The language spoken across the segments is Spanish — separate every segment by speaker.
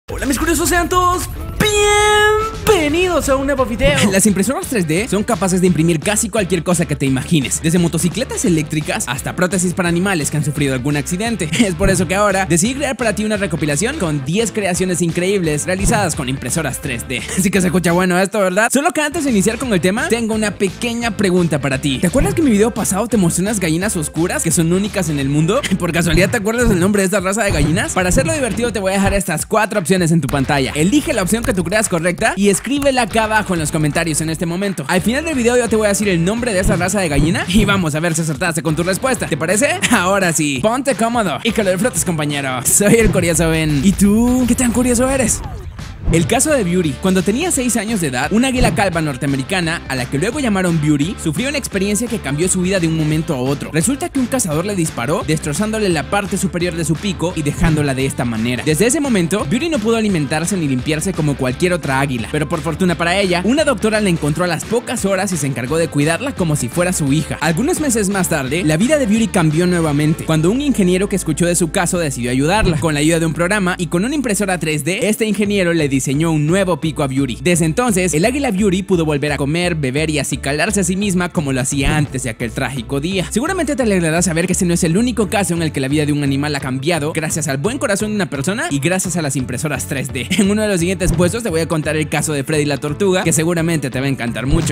Speaker 1: Hola mis curiosos, sean todos bienvenidos a un nuevo video.
Speaker 2: Las impresoras 3D son capaces de imprimir casi cualquier cosa que te imagines, desde motocicletas eléctricas hasta prótesis para animales que han sufrido algún accidente. Es por eso que ahora decidí crear para ti una recopilación con 10 creaciones increíbles realizadas con impresoras 3D. Así que se escucha bueno esto, ¿verdad? Solo que antes de iniciar con el tema, tengo una pequeña pregunta para ti. ¿Te acuerdas que en mi video pasado te mostré unas gallinas oscuras que son únicas en el mundo? ¿Por casualidad te acuerdas del nombre de esta raza de gallinas? Para hacerlo divertido te voy a dejar estas 4 opciones en tu pantalla. Elige la opción que tú creas correcta y escríbela acá abajo en los comentarios en este momento. Al final del video yo te voy a decir el nombre de esa raza de gallina y vamos a ver si acertaste con tu respuesta. ¿Te parece? Ahora sí, ponte cómodo y que lo disfrutes, compañero. Soy el curioso Ben. ¿Y tú? ¿Qué tan curioso eres? El caso de Beauty. Cuando tenía 6 años de edad, una águila calva norteamericana, a la que luego llamaron Beauty, sufrió una experiencia que cambió su vida de un momento a otro. Resulta que un cazador le disparó, destrozándole la parte superior de su pico y dejándola de esta manera. Desde ese momento, Beauty no pudo alimentarse ni limpiarse como cualquier otra águila, pero por fortuna para ella, una doctora la encontró a las pocas horas y se encargó de cuidarla como si fuera su hija. Algunos meses más tarde, la vida de Beauty cambió nuevamente, cuando un ingeniero que escuchó de su caso decidió ayudarla. Con la ayuda de un programa y con una impresora 3D, este ingeniero le diseñó un nuevo pico a Beauty. Desde entonces, el águila Beauty pudo volver a comer, beber y acicalarse a sí misma como lo hacía antes de aquel trágico día. Seguramente te alegrará saber que ese no es el único caso en el que la vida de un animal ha cambiado gracias al buen corazón de una persona y gracias a las impresoras 3D. En uno de los siguientes puestos te voy a contar el caso de Freddy la tortuga, que seguramente te va a encantar mucho.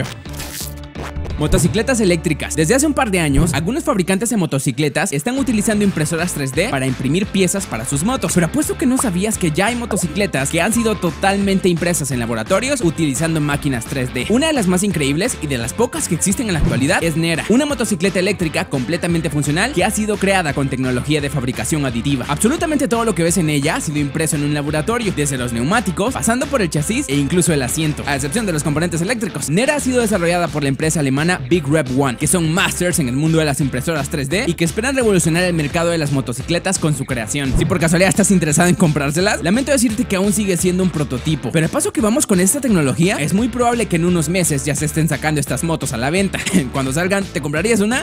Speaker 2: Motocicletas eléctricas. Desde hace un par de años, algunos fabricantes de motocicletas están utilizando impresoras 3D para imprimir piezas para sus motos. Pero apuesto que no sabías que ya hay motocicletas que han sido totalmente impresas en laboratorios utilizando máquinas 3D. Una de las más increíbles y de las pocas que existen en la actualidad es Nera, una motocicleta eléctrica completamente funcional que ha sido creada con tecnología de fabricación aditiva. Absolutamente todo lo que ves en ella ha sido impreso en un laboratorio, desde los neumáticos, pasando por el chasis e incluso el asiento, a excepción de los componentes eléctricos. Nera ha sido desarrollada por la empresa alemana Big Red One, que son masters en el mundo de las impresoras 3D y que esperan revolucionar el mercado de las motocicletas con su creación. Si por casualidad estás interesado en comprárselas, lamento decirte que aún sigue siendo un prototipo, pero al paso que vamos con esta tecnología, es muy probable que en unos meses ya se estén sacando estas motos a la venta. Cuando salgan, ¿te comprarías una?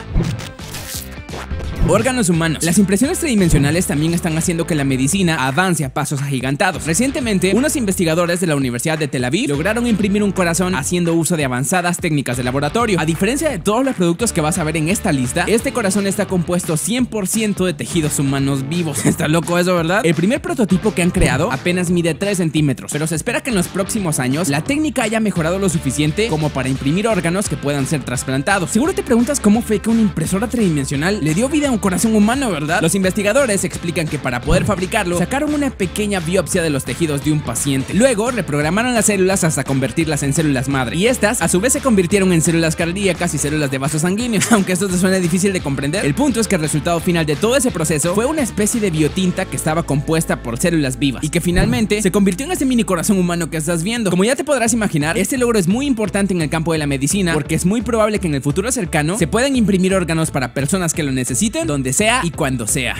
Speaker 2: Órganos humanos. Las impresiones tridimensionales también están haciendo que la medicina avance a pasos agigantados. Recientemente, unos investigadores de la Universidad de Tel Aviv lograron imprimir un corazón haciendo uso de avanzadas técnicas de laboratorio. A diferencia de todos los productos que vas a ver en esta lista, este corazón está compuesto 100% de tejidos humanos vivos. Está loco eso, ¿verdad? El primer prototipo que han creado apenas mide 3 centímetros, pero se espera que en los próximos años la técnica haya mejorado lo suficiente como para imprimir órganos que puedan ser trasplantados. Seguro te preguntas cómo fue que una impresora tridimensional le dio vida a un corazón humano, ¿verdad? Los investigadores explican que para poder fabricarlo, sacaron una pequeña biopsia de los tejidos de un paciente. Luego, reprogramaron las células hasta convertirlas en células madre. Y estas, a su vez, se convirtieron en células cardíacas y células de vasos sanguíneos. Aunque esto te suene difícil de comprender, el punto es que el resultado final de todo ese proceso fue una especie de biotinta que estaba compuesta por células vivas y que finalmente se convirtió en ese mini corazón humano que estás viendo. Como ya te podrás imaginar, este logro es muy importante en el campo de la medicina porque es muy probable que en el futuro cercano se puedan imprimir órganos para personas que lo necesiten, donde sea y cuando sea.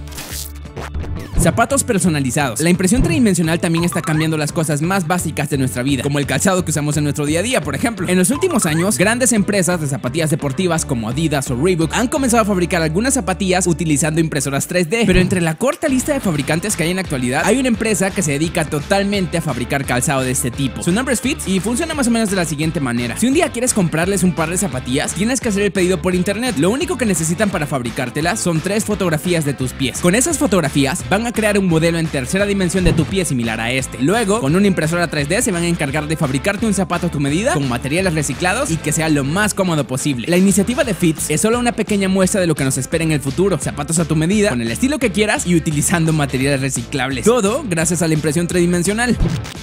Speaker 2: Zapatos personalizados. La impresión tridimensional también está cambiando las cosas más básicas de nuestra vida, como el calzado que usamos en nuestro día a día, por ejemplo. En los últimos años, grandes empresas de zapatillas deportivas como Adidas o Reebok han comenzado a fabricar algunas zapatillas utilizando impresoras 3D, pero entre la corta lista de fabricantes que hay en la actualidad, hay una empresa que se dedica totalmente a fabricar calzado de este tipo. Su nombre es Fits y funciona más o menos de la siguiente manera. Si un día quieres comprarles un par de zapatillas, tienes que hacer el pedido por internet. Lo único que necesitan para fabricártelas son 3 fotografías de tus pies. Con esas fotografías van a crear un modelo en tercera dimensión de tu pie similar a este. Luego, con una impresora 3D se van a encargar de fabricarte un zapato a tu medida con materiales reciclados y que sea lo más cómodo posible. La iniciativa de Fits es solo una pequeña muestra de lo que nos espera en el futuro. Zapatos a tu medida, con el estilo que quieras y utilizando materiales reciclables. Todo gracias a la impresión tridimensional.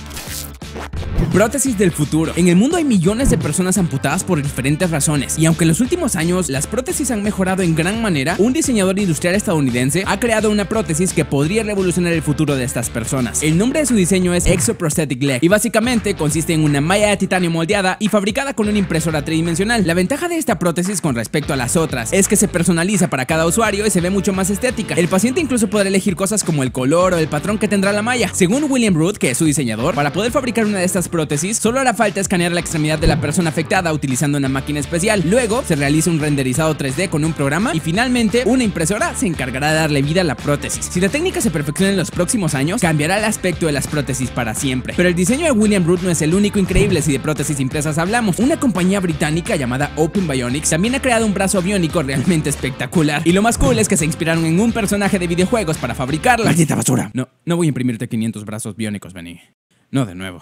Speaker 2: Prótesis del futuro. En el mundo hay millones de personas amputadas por diferentes razones, y aunque en los últimos años las prótesis han mejorado en gran manera, un diseñador industrial estadounidense ha creado una prótesis que podría revolucionar el futuro de estas personas. El nombre de su diseño es Exoprosthetic Leg, y básicamente consiste en una malla de titanio moldeada y fabricada con una impresora tridimensional. La ventaja de esta prótesis con respecto a las otras es que se personaliza para cada usuario y se ve mucho más estética. El paciente incluso podrá elegir cosas como el color o el patrón que tendrá la malla. Según William Root, que es su diseñador, para poder fabricar una de estas prótesis prótesis, solo hará falta escanear la extremidad de la persona afectada utilizando una máquina especial. Luego se realiza un renderizado 3D con un programa y finalmente una impresora se encargará de darle vida a la prótesis. Si la técnica se perfecciona en los próximos años, cambiará el aspecto de las prótesis para siempre. Pero el diseño de William Root no es el único increíble si de prótesis impresas hablamos. Una compañía británica llamada Open Bionics también ha creado un brazo biónico realmente espectacular. Y lo más cool es que se inspiraron en un personaje de videojuegos para fabricarla.
Speaker 3: ¡Maldita basura!
Speaker 2: No voy a imprimirte 500 brazos biónicos, Benny. No de nuevo.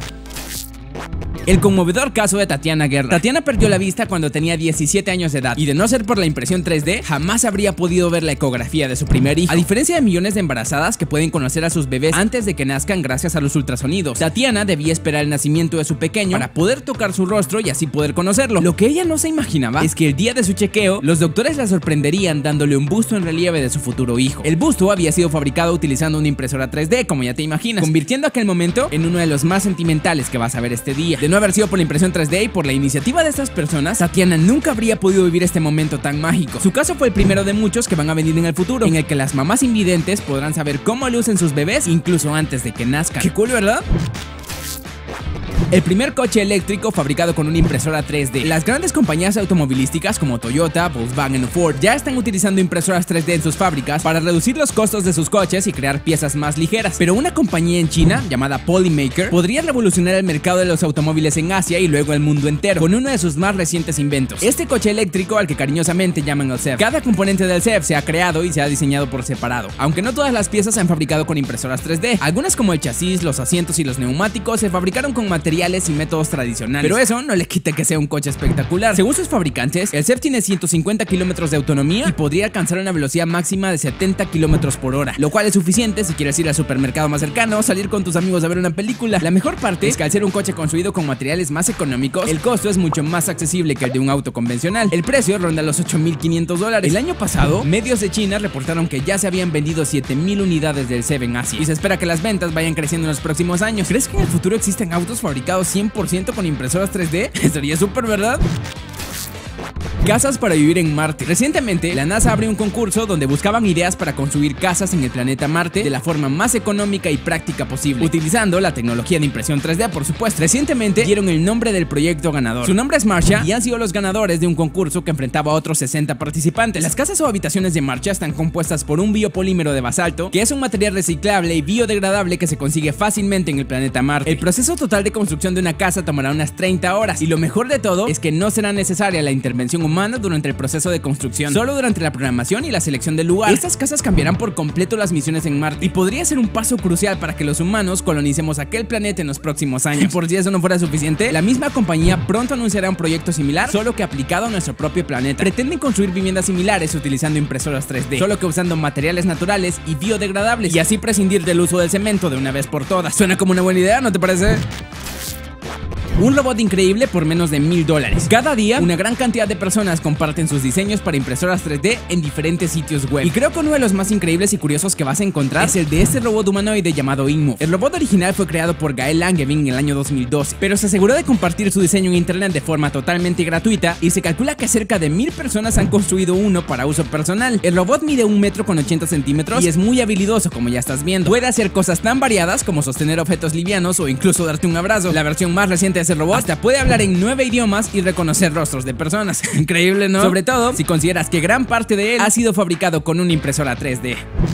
Speaker 2: El conmovedor caso de Tatiana Guerra. Tatiana perdió la vista cuando tenía 17 años de edad y de no ser por la impresión 3D, jamás habría podido ver la ecografía de su primer hijo. A diferencia de millones de embarazadas que pueden conocer a sus bebés antes de que nazcan gracias a los ultrasonidos, Tatiana debía esperar el nacimiento de su pequeño para poder tocar su rostro y así poder conocerlo. Lo que ella no se imaginaba es que el día de su chequeo, los doctores la sorprenderían dándole un busto en relieve de su futuro hijo. El busto había sido fabricado utilizando una impresora 3D, como ya te imaginas, convirtiendo aquel momento en uno de los más sentimentales que vas a ver este día. De no haber sido por la impresión 3D y por la iniciativa de estas personas, Tatiana nunca habría podido vivir este momento tan mágico. Su caso fue el primero de muchos que van a venir en el futuro, en el que las mamás invidentes podrán saber cómo lucen sus bebés incluso antes de que nazcan. Qué cool, ¿verdad? El primer coche eléctrico fabricado con una impresora 3D. Las grandes compañías automovilísticas como Toyota, Volkswagen o Ford ya están utilizando impresoras 3D en sus fábricas para reducir los costos de sus coches y crear piezas más ligeras. Pero una compañía en China llamada Polymaker podría revolucionar el mercado de los automóviles en Asia y luego el mundo entero con uno de sus más recientes inventos. Este coche eléctrico, al que cariñosamente llaman el CEF. Cada componente del CEF se ha creado y se ha diseñado por separado, aunque no todas las piezas se han fabricado con impresoras 3D. Algunas, como el chasis, los asientos y los neumáticos, se fabricaron con materiales y métodos tradicionales, pero eso no le quita que sea un coche espectacular. Según sus fabricantes, el CEF tiene 150 kilómetros de autonomía y podría alcanzar una velocidad máxima de 70 kilómetros por hora, lo cual es suficiente si quieres ir al supermercado más cercano o salir con tus amigos a ver una película. La mejor parte es que al ser un coche construido con materiales más económicos, el costo es mucho más accesible que el de un auto convencional. El precio ronda los $8,500. El año pasado, medios de China reportaron que ya se habían vendido 7,000 unidades del CEF en Asia y se espera que las ventas vayan creciendo en los próximos años. ¿Crees que en el futuro existen autos fabricados 100% con impresoras 3D? Estaría súper, ¿verdad? Casas para vivir en Marte. Recientemente, la NASA abrió un concurso donde buscaban ideas para construir casas en el planeta Marte de la forma más económica y práctica posible, utilizando la tecnología de impresión 3D, por supuesto. Recientemente dieron el nombre del proyecto ganador. Su nombre es Marcia y han sido los ganadores de un concurso que enfrentaba a otros 60 participantes. Las casas o habitaciones de Marcia están compuestas por un biopolímero de basalto, que es un material reciclable y biodegradable que se consigue fácilmente en el planeta Marte. El proceso total de construcción de una casa tomará unas 30 horas y lo mejor de todo es que no será necesaria la intervención humana durante el proceso de construcción, solo durante la programación y la selección del lugar. Estas casas cambiarán por completo las misiones en Marte y podría ser un paso crucial para que los humanos colonicemos aquel planeta en los próximos años. Por si eso no fuera suficiente, la misma compañía pronto anunciará un proyecto similar, solo que aplicado a nuestro propio planeta. Pretenden construir viviendas similares utilizando impresoras 3D, solo que usando materiales naturales y biodegradables, y así prescindir del uso del cemento de una vez por todas. Suena como una buena idea, ¿no te parece? Un robot increíble por menos de $1,000. Cada día, una gran cantidad de personas comparten sus diseños para impresoras 3D en diferentes sitios web. Y creo que uno de los más increíbles y curiosos que vas a encontrar es el de este robot humanoide llamado Inmo. El robot original fue creado por Gael Langevin en el año 2012, pero se aseguró de compartir su diseño en internet de forma totalmente gratuita y se calcula que cerca de 1,000 personas han construido uno para uso personal. El robot mide 1,80 m y es muy habilidoso, como ya estás viendo. Puede hacer cosas tan variadas como sostener objetos livianos o incluso darte un abrazo. La versión más reciente de ese robot hasta puede hablar en 9 idiomas y reconocer rostros de personas. Increíble, ¿no? Sobre todo si consideras que gran parte de él ha sido fabricado con una impresora 3D.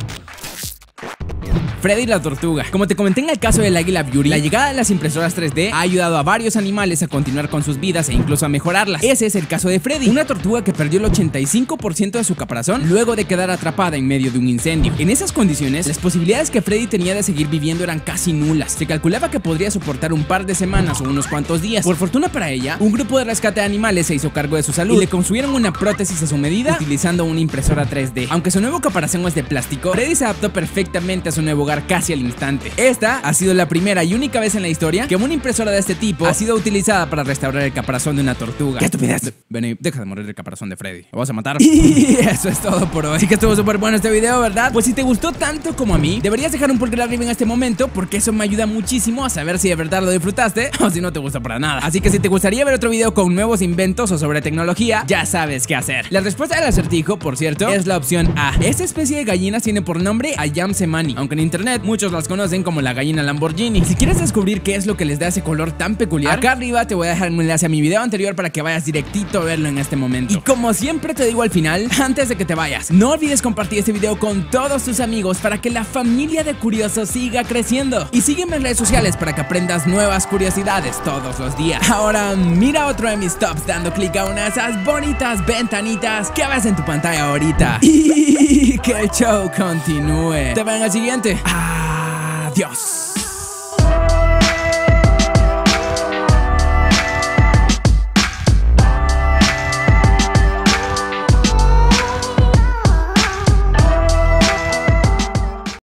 Speaker 2: Freddy la tortuga. Como te comenté en el caso del águila Beauty, la llegada de las impresoras 3D ha ayudado a varios animales a continuar con sus vidas e incluso a mejorarlas. Ese es el caso de Freddy, una tortuga que perdió el 85% de su caparazón luego de quedar atrapada en medio de un incendio. En esas condiciones, las posibilidades que Freddy tenía de seguir viviendo eran casi nulas. Se calculaba que podría soportar un par de semanas o unos cuantos días. Por fortuna para ella, un grupo de rescate de animales se hizo cargo de su salud y le construyeron una prótesis a su medida utilizando una impresora 3D. Aunque su nuevo caparazón es de plástico, Freddy se adaptó perfectamente a su nuevo hogar casi al instante. Esta ha sido la primera y única vez en la historia que una impresora de este tipo ha sido utilizada para restaurar el caparazón de una tortuga. ¡Qué estupidez! Ven, deja de morir el caparazón de Freddy. ¿Lo vas a matar? Y eso es todo por hoy. Así que estuvo súper bueno este video, ¿verdad? Pues si te gustó tanto como a mí, deberías dejar un pulgar arriba en este momento, porque eso me ayuda muchísimo a saber si de verdad lo disfrutaste o si no te gustó para nada. Así que si te gustaría ver otro video con nuevos inventos o sobre tecnología, ya sabes qué hacer. La respuesta del acertijo, por cierto, es la opción A. Esta especie de gallinas tiene por nombre Ayam Semani, aunque en internet internet, muchos las conocen como la gallina Lamborghini. Si quieres descubrir qué es lo que les da ese color tan peculiar, acá arriba te voy a dejar un enlace a mi video anterior para que vayas directito a verlo en este momento. Y como siempre te digo al final, antes de que te vayas, no olvides compartir este video con todos tus amigos para que la familia de curiosos siga creciendo. Y sígueme en redes sociales para que aprendas nuevas curiosidades todos los días. Ahora mira otro de mis tops dando clic a una de esas bonitas ventanitas que ves en tu pantalla ahorita. Y que el show continúe. Te veo en el siguiente. Adiós.